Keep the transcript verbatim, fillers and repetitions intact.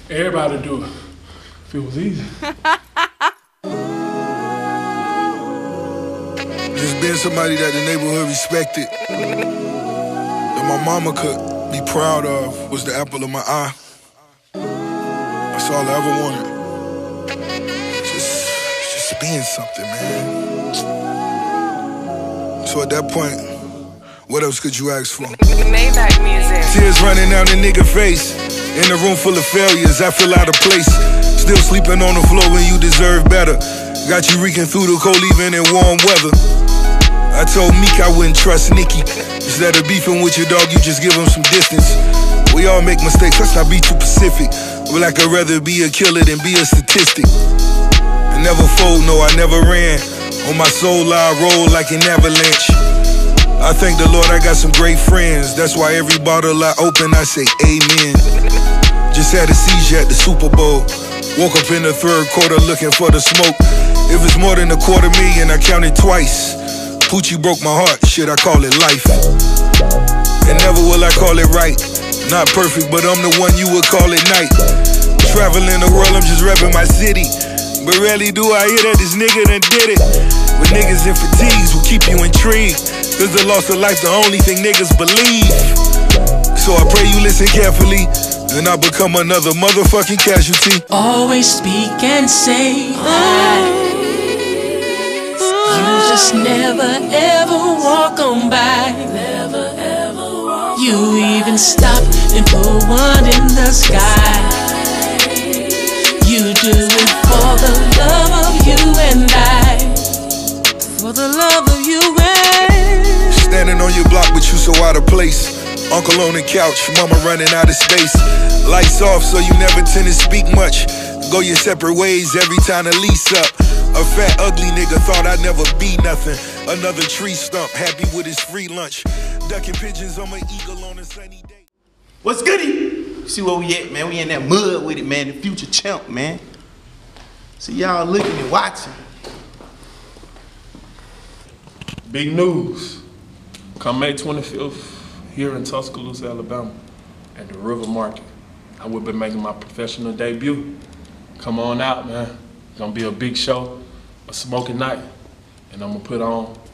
Everybody do it. If it was easy. Just being somebody that the neighborhood respected, that my mama could be proud of, was the apple of my eye. That's all I ever wanted. Just, just being something, man. So at that point, what else could you ask for? Maybach music. Tears running down the nigga face. In a room full of failures, I feel out of place. Still sleeping on the floor when you deserve better. Got you reeking through the cold even in warm weather. I told Meek I wouldn't trust Nikki. Instead of beefing with your dog, you just give him some distance. We all make mistakes, let's not be too Pacific. But like I'd rather be a killer than be a statistic. I never fold, no, I never ran. On my soul, I roll like an avalanche. I thank the Lord I got some great friends. That's why every bottle I open, I say amen. Just had a seizure at the Super Bowl. Woke up in the third quarter looking for the smoke. If it's more than a quarter million, I counted twice. Poochie broke my heart, shit, I call it life. And never will I call it right. Not perfect, but I'm the one you would call it night. Traveling the world, I'm just repping my city. But rarely do I hear that this nigga done did it. With niggas in fatigues will keep you intrigued. Cause the loss of life the only thing niggas believe. So I pray you listen carefully, and I become another motherfucking casualty. Always speak and say lies. You just never ever walk on by. Never ever walk. You even stop and put one in the sky. You do it for the love of you and I. For the love of you and I. Standing on your block, but you so out of place. Uncle on the couch, mama running out of space. Lights off, so you never tend to speak much. Go your separate ways every time the lease up. A fat, ugly nigga thought I'd never be nothing. Another tree stump, happy with his free lunch. Ducking pigeons on my eagle on a sunny day. What's goody? See where we at, man? We in that mud with it, man. The future champ, man. See y'all looking and watching. Big news. Come May twenty-fifth, here in Tuscaloosa, Alabama, at the River Market, I will be making my professional debut. Come on out, man. It's gonna be a big show, a smoking night, and I'm gonna put on